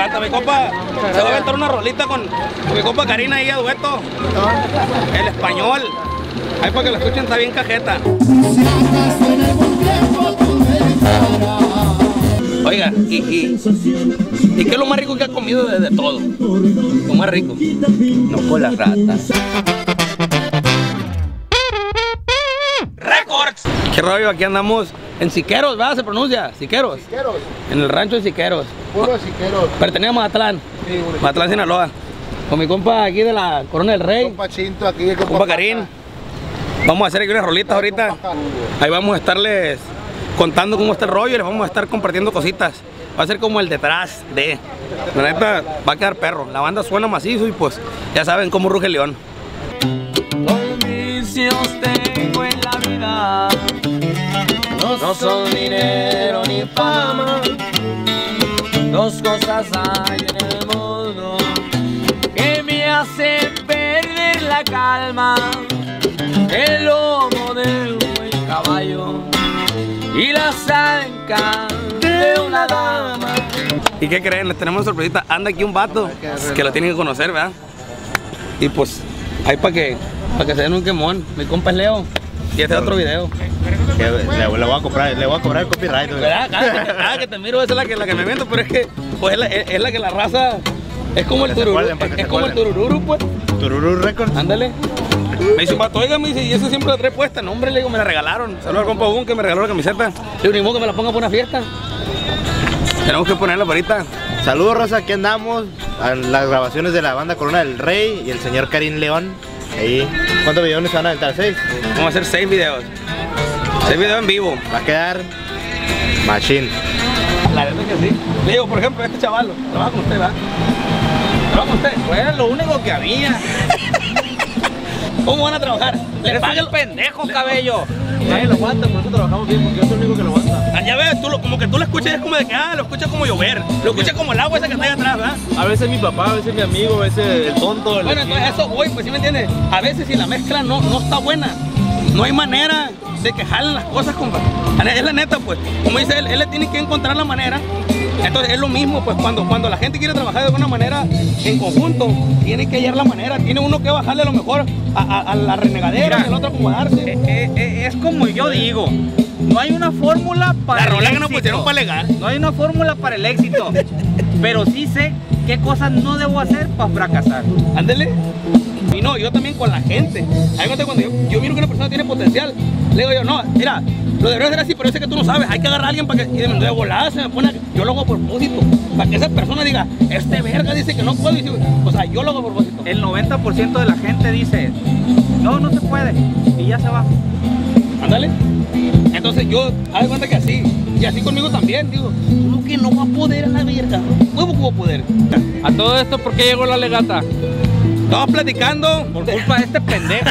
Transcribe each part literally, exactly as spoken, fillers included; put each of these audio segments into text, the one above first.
canta, mi compa. Se va a aventar una rolita con, con mi compa Karina ahí a dueto. El español. Ahí para que lo escuchen, está bien cajeta. Oiga, y, y, ¿y qué es lo más rico que ha comido de, de todo? Lo más rico. No con las ratas. Records. ¿Qué rollo? Aquí andamos en Siqueros, ¿verdad? Se pronuncia, Siqueros. Siqueros. En el rancho de Siqueros. Puro Siqueros. Pertenece a Mazatlán. Sí, Mazatlán, Sinaloa. Con mi compa aquí de la Corona del Rey. Compa Chinto aquí. Compa, compa Karim. Vamos a hacer aquí unas rolitas ahorita. Ahí vamos a estarles contando cómo está el rollo y les vamos a estar compartiendo cositas. Va a ser como el detrás de. La neta va a quedar perro. La banda suena macizo y pues ya saben cómo ruge el león. Los vicios tengo en la vida no, no son dinero ni fama. Dos cosas hay en el mundo que me hacen perder la calma: el lomo de un buen caballo y la zanca de una dama. ¿Y qué creen? Les tenemos una sorpresita. Anda aquí un vato que lo tienen que conocer, ¿verdad? Y pues ahí para que, para que se den un quemón. Mi compa es Leo. Y este es otro video. Le, le voy a comprar, le voy a cobrar el copyright. ¿Verdad? Cada que, cada que te miro esa es la que, la que me miento, pero es que pues es la, es, es la que la raza es como el tururú, es, es como el turururu, pues. Tururú Records. Ándale. Me dice un vato, oiga, me dice, y eso siempre la trae puesta. No, hombre, le digo, me la regalaron. Saludos al compa Boom que me regaló la camiseta. Le digo, ni modo que me la ponga para una fiesta. Tenemos que ponerla para ahorita. Saludos, Rosa, aquí andamos a las grabaciones de la banda Corona del Rey y el señor Karim León. Ahí, ¿cuántos videos se van a aventar? ¿Seis? Vamos a hacer seis videos. Seis videos en vivo. Va a quedar machine. La verdad es que sí. Le digo, por ejemplo, este chaval, trabaja con usted, ¿verdad? Trabaja con usted. Fue lo único que había. ¿Cómo van a trabajar? Eres un pendejo, cabello. Nadie lo aguanta, por eso trabajamos bien, porque yo soy el único que lo aguanta. Ah, ya ves, tú lo, como que tú lo escuchas, es como de que, ah, lo escuchas como llover. Lo escuchas como el agua esa que está ahí atrás, ¿verdad? A veces mi papá, a veces mi amigo, a veces el tonto. El bueno, entonces eso voy, pues, ¿sí me entiendes? A veces si la mezcla no, no está buena, no hay manera de que jalen las cosas, compa. Es la neta, pues. Como dice él, él le tiene que encontrar la manera. Entonces es lo mismo, pues, cuando, cuando la gente quiere trabajar de alguna manera en conjunto, tiene que hallar la manera. Tiene uno que bajarle a lo mejor a, a, a la renegadera, y el otro acomodarse. Eh, eh, eh, es como yo digo, no hay una fórmula para la rola el que nos pusieron para alegar. No hay una fórmula para el éxito, pero sí sé qué cosas no debo hacer para fracasar. Ándele. Y no, yo también con la gente. Ahí cuando yo, yo miro que una persona tiene potencial, le digo yo, no, mira, lo debería hacer así, pero yo sé que tú no sabes. Hay que agarrar a alguien para que, y de, de volada se me pone, yo lo hago a propósito, para que esa persona diga, este verga dice que no puedo, y dice, o sea, yo lo hago a propósito. El noventa por ciento de la gente dice, no, no se puede, y ya se va. Ándale. Entonces yo, haz cuenta que así, y así conmigo también, digo, uno que no va a poder a la verga, huevo que va a poder. A todo esto, ¿por qué llegó la legata? Estamos platicando. Por culpa de este pendejo.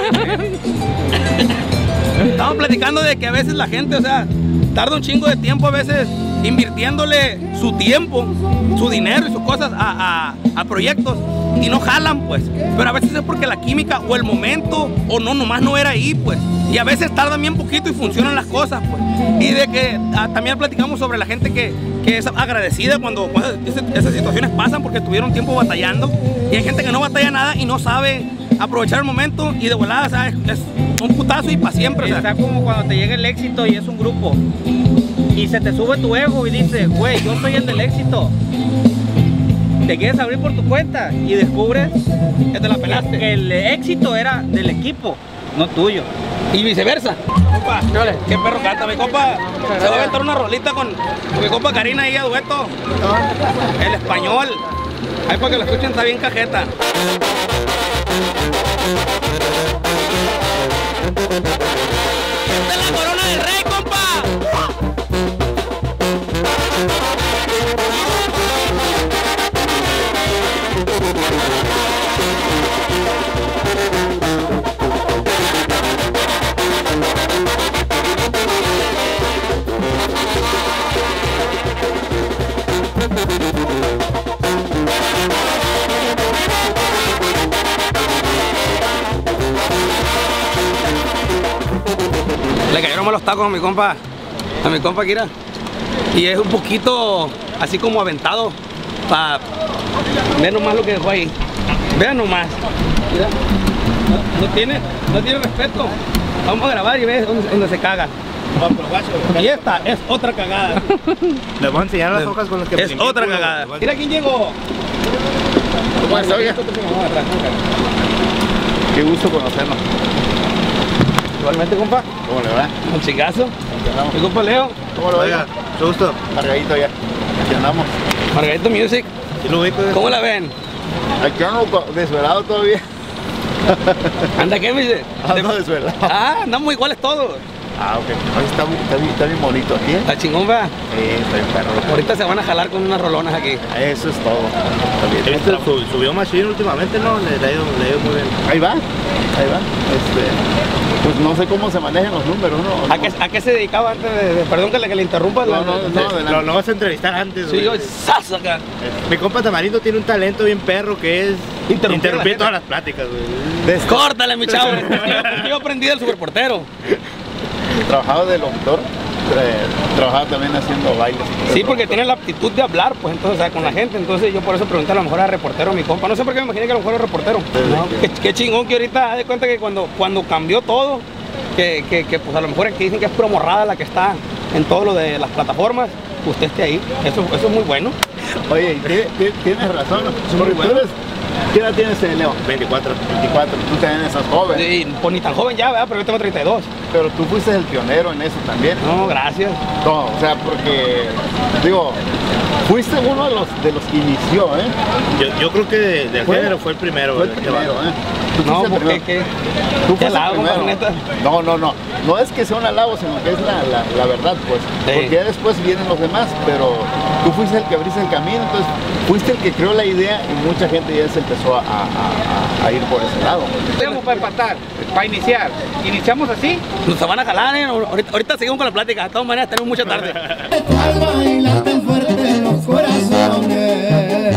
Estamos platicando de que a veces la gente, o sea, tarda un chingo de tiempo a veces invirtiéndole su tiempo, su dinero y sus cosas a, a, a proyectos y no jalan, pues. Pero a veces es porque la química o el momento o no, nomás no era ahí, pues. Y a veces tardan bien poquito y funcionan las cosas, pues. Y de que a, también platicamos sobre la gente que, que es agradecida cuando, cuando esas, esas situaciones pasan porque tuvieron tiempo batallando. Y hay gente que no batalla nada y no sabe aprovechar el momento y de volada, o sea, es, es un putazo y para siempre. O sea. Está como cuando te llega el éxito y es un grupo y se te sube tu ego y dices, güey, yo soy el del éxito. Te quieres abrir por tu cuenta y descubres que te la pelaste. Que el éxito era del equipo, no tuyo. Y viceversa. Compa, qué perro canta, mi compa. Se va a aventar una rolita con, con mi compa Karina ahí a dueto. El español. Ahí para que lo escuchen, está bien cajeta. ¡Esta es la Corona del Rey, compa! Le cayeron malos tacos a mi compa, a mi compa Kira. Y es un poquito así como aventado. Pa... Vean nomás lo que dejó ahí. Vean nomás. Mira. No, no tiene, no tiene respeto. Vamos a grabar y ves dónde, dónde se caga. Y esta es otra cagada. Les voy a enseñar las hojas con las que Es otra cagada. Mira quién llegó. ¿Cómo está, oiga? Qué gusto conocernos. Igualmente, compa. ¿Cómo le va? Un chingazo. Mi compa Leo. ¿Cómo lo Oiga, oiga? mucho gusto. Cargadito ya. Aquí andamos. Margarito Music. ¿Sí lo ubico? ¿Cómo la ven? Aquí ando desvelado todavía. ¿Anda qué, me dice? Ando desvelado. Ah, andamos iguales todos. Ah, ok. Oye, está, muy- está, bien, está bien bonito aquí, ¿eh? Está chingón, va. Sí, está bien perro. Ahorita se van a jalar con unas rolonas aquí. Eso es todo. Está bien. He visto su, subió Machine últimamente, ¿no? Le, le, ha ido, le ha ido muy bien. Ahí va, ahí va. Este, pues no sé cómo se manejan los números, ¿no? ¿A qué, a qué se dedicaba antes de, de- perdón que le, que le interrumpa? No, la- no, la- no, adelante. Lo, lo vas a entrevistar antes, Sí, güey. yo, ¡zas! Acá. Mi compa Tamarindo tiene un talento bien perro que es Interrumpir a la interrumpir gente. todas las pláticas, güey. Des- Córtale, mi chavo. Yo, yo aprendí del superportero. Trabajaba de locutor, tra- trabajaba también haciendo bailes. Sí, porque tiene la aptitud de hablar, pues entonces, o sea, con la gente. Entonces yo por eso pregunté a lo mejor a reportero, mi compa. No sé por qué me imaginé que a lo mejor era reportero. No, qué, qué chingón que ahorita, haz de cuenta que cuando, cuando cambió todo, que, que, que pues a lo mejor aquí dicen que es pura morrada la que está en todo lo de las plataformas, usted esté ahí. Eso, eso es muy bueno. Oye, y ti- ti- tienes razón. muy Porque bueno. tú eres, ¿qué edad tienes, eh, Leo? veinticuatro. veinticuatro, tú también estás joven. Y, pues ni tan joven ya, ¿verdad? Pero yo tengo treinta y dos. Pero tú fuiste el pionero en eso también. No, gracias. No, o sea, porque, digo, fuiste uno de los, de los que inició, ¿eh? Yo, yo creo que de- del ¿Fue? género fue el primero. Fue el güey, primero, este ¿eh? Tú No, fuiste el porque primero. qué. Tú qué fuiste el halago, primero. neta. No, no, no. No es que sea un halago, sino que es la, la, la verdad, pues. Sí. Porque ya después vienen los demás, pero tú fuiste el que abriste el camino, entonces fuiste el que creó la idea y mucha gente ya se empezó a, a, a- a ir por ese lado. Tenemos para empatar, para iniciar. Iniciamos así. Nos van a jalar, ¿eh? Ahorita, ahorita seguimos con la plática. De todas maneras, tenemos mucha tarde. Al bailar tan fuerte los corazones,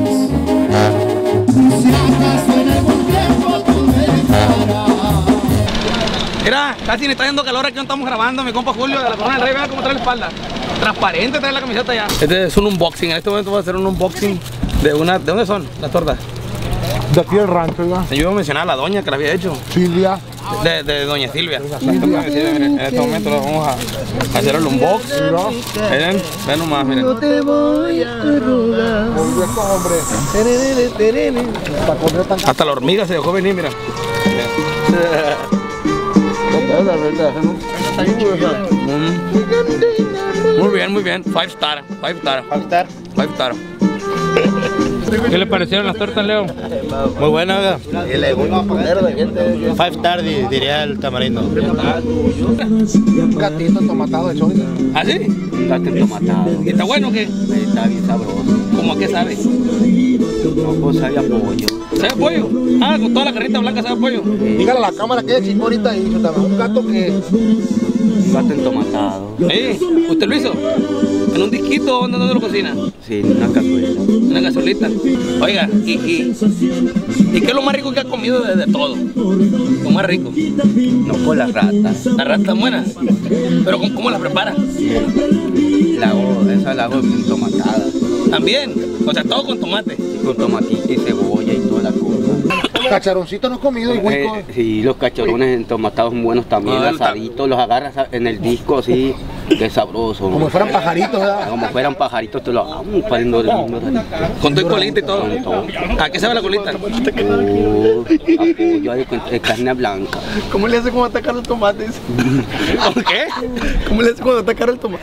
si acaso en algún tiempo tú me dejarás. Mira, casi me está haciendo calor aquí donde estamos grabando. Mi compa Julio de la Corona del Rey, vea cómo trae la espalda. Transparente trae la camiseta ya. Este es un unboxing. En este momento voy a hacer un unboxing de una. ¿De dónde son las tortas? De aquí el rancho, ya. Yo iba a mencionar a la doña que la había hecho. Silvia. De, de doña Silvia. Doña Silvia, miren, en este momento lo vamos a hacer el unboxing. Miren, ven nomás, miren. Te voy a rogar. Para comer tan Hasta la hormiga se dejó venir, mira. Mm. Muy bien, muy bien. Five star, five star, All Star. five star. ¿Qué le parecieron las tortas, Leo? Muy buena, ¿verdad? Five Star di- diría el Tamarindo. gatito tomatado de chorizo. ¿Ah, sí? Gato entomatado, ¿Y está bueno o qué? está bien sabroso. ¿Cómo a qué sabe? No, pues sabía pollo. ¿Sabe a pollo? Ah, con toda la carnita blanca sabe a pollo. Dígale a la cámara que es chingón ahorita y yo también. Un gato que Gato entomatado. ¿Eh? ¿Usted lo hizo? ¿En un disquito? ¿Dónde, dónde lo cocina? Sí, en una cazuela. Una gasolita. Oiga, y, y, ¿y qué es lo más rico que ha comido de, de todo? Lo más rico. No por la rata. La rata está buena. Pero ¿cómo, cómo la prepara? La hago, esa la hago entomatada. También. O sea, todo con tomate. Con tomatito y cebolla y toda la cosa. cacharoncito no he comido y hueco. Eh, sí, los cachorrones entomatados son buenos también, Ah, está- asaditos, los agarras en el disco así, que es sabroso. Como si fueran pajaritos, ¿verdad? Como fueran pajaritos, te lo vamos pariendo el mismo ratito. Con todo y colita y todo. Con todo. ¿A qué sabe la colita? Oh, apoyo de, de carne blanca. ¿Cómo le hace cuando está caro el tomate? ¿Por qué? ¿Cómo le hace cuando está caro el tomate?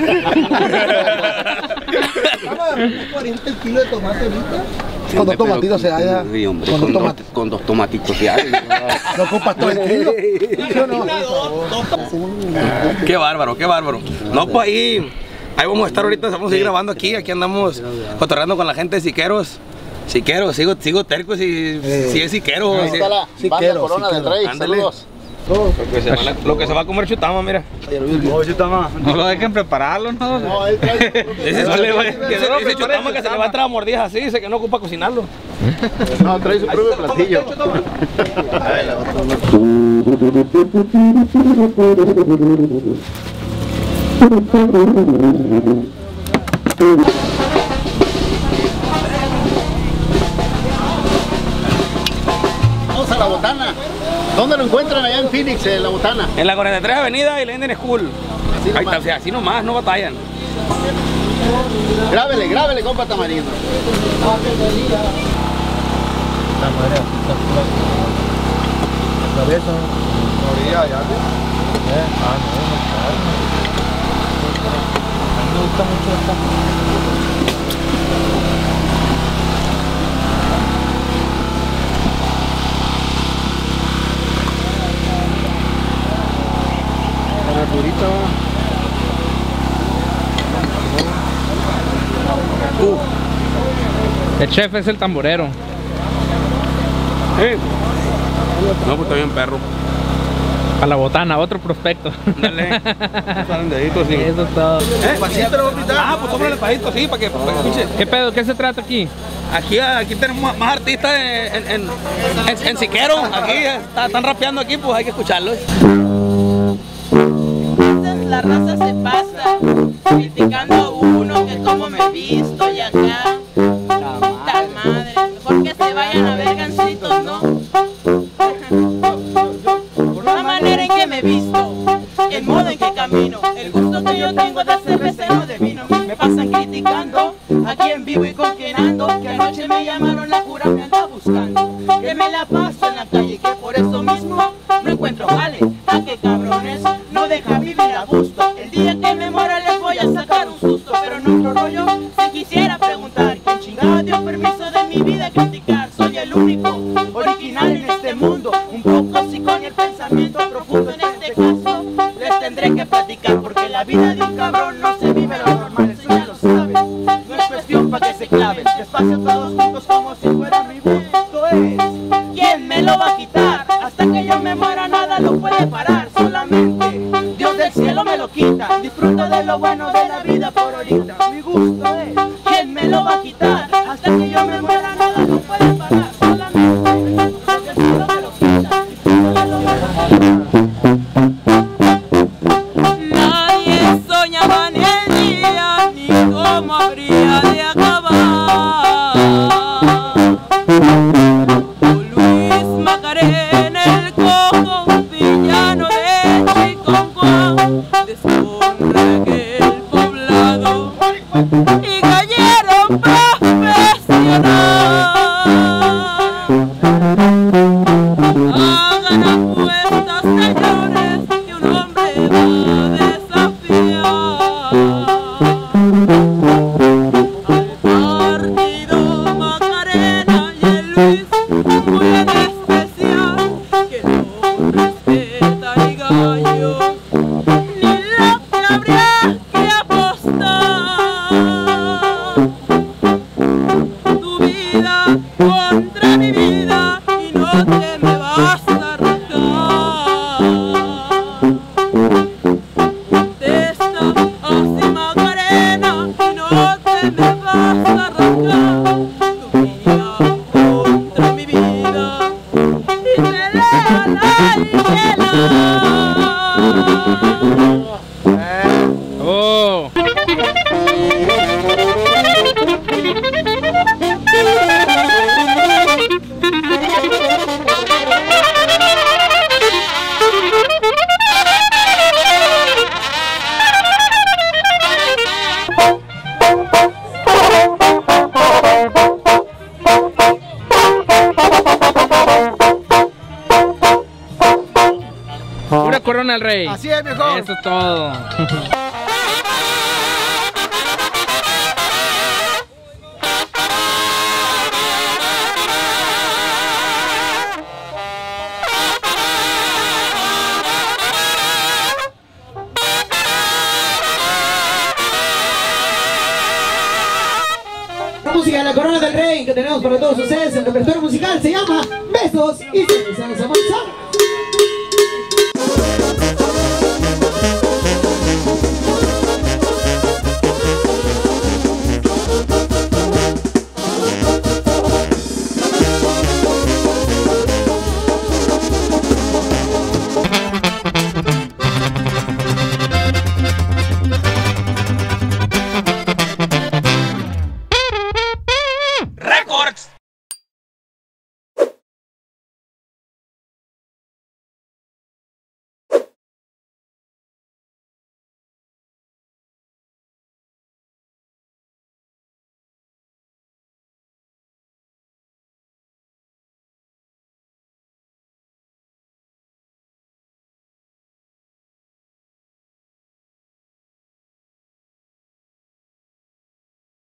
cuarenta el kilo de tomate ahorita. Con dos tomatitos se halla. Sí, hombre, Con dos con, dos, tomates. con dos tomatitos se halla. No ocupas todo el kilo. ¿Sí o no? Qué bárbaro, qué bárbaro. No, pues ahí, ahí vamos a estar ahorita, vamos a seguir grabando aquí, aquí andamos cotorreando con la gente de Siqueros. Siqueros, sigo, sigo terco si, si es Siquero. Ahí si- está la Sí banda quiero, Corona sí del quiero. Rey. Ándale. Saludos. Lo que, se van a- lo que se va a comer chutama, mira. No lo dejen prepararlo, ¿no? No, él trae su propio- Dice, No le voy- dice- que no lo dice prepare chutama que se le va a entrar a mordidas así, dice que no ocupa cocinarlo. No, trae su propio platillo. Botana. ¿Dónde lo encuentran allá en Phoenix, en La Botana? En la cuarenta y tres Avenida y la Indian School. Así Ahí nomás. está, o sea, así nomás, no batallan. Grábele, grábele, compa Tamarindo. La madre así está pura la cabeza. Orilla, ya eh, ah, no, no, claro. A mí me gusta mucho esta. La verdurita. Uh. El chef es el tamborero. Eh. No, pues está bien perro. A La Botana, otro prospecto. Dale. Salen deditos, sí. Eso es todo. ¿Eh? ¿Pasito lo voy a quitar? Ah, pues sobre el pasito, sí, para que, para que escuche. ¿Qué pedo? ¿Qué se trata aquí? Aquí, aquí tenemos más artistas en, en, en, en Siquero. Aquí está- están rapeando aquí, pues hay que escucharlos. La raza se pasa criticando a uno que como me he visto y acá tal madre, mejor que se vayan a ver gancitos, ¿no? Por la manera en que me he visto, el modo en que camino, el gusto que yo tengo de cervecero de vino, me pasan criticando aquí en vivo y con quien ando, que anoche me llamaron la cura, me anda buscando, que me la paso en la calle y que por eso mismo no encuentro jale, a que cabrones no deja vivir a gusto. El día que me muera les voy a sacar un susto, pero nuestro rollo se quisiera preguntar quién chingado dio permiso de mi vida criticar. Soy el único original en este mundo, un poco así con el pensamiento profundo. En este caso les tendré que platicar, porque la vida de un cabrón no se vive lo normal, eso ya lo saben. No es cuestión para que se claven, despacio todos juntos como si fuera mi voz. Esto es, ¿quién me lo va a quitar? Hasta que yo me muera nada lo puede parar, solamente Dios del cielo me lo quita. Disfruto de lo bueno de la vida por ahorita. Mi gusto es, ¿quién me lo va a quitar? Hasta que yo me muera nada lo puede parar, solamente Dios del cielo me lo quita. Disfruto de lo bueno. Nadie soñaba en el día ni cómo habría de acabar. Con Luis Macarena, el cojo, villano de Chiconcuá, deshonra aquel poblado y gallero profesional. Hagan apuestas, señores, que un hombre va a desafiar al partido Macarena y el Luis, muy en especial, que no respeta ni gallos ni lo que habría que apostar. Tu vida contra mi vida y no te me vas a arrancar. Testa así Macarena y no te me vas a arrancar. Tu vida contra mi vida y pelea la hiena. Oh. Pura Corona al Rey. Así es, viejo. Eso es todo. La música de la Corona del Rey que tenemos para todos ustedes, el repertorio musical se llama Besos y Cervezas a Manzana.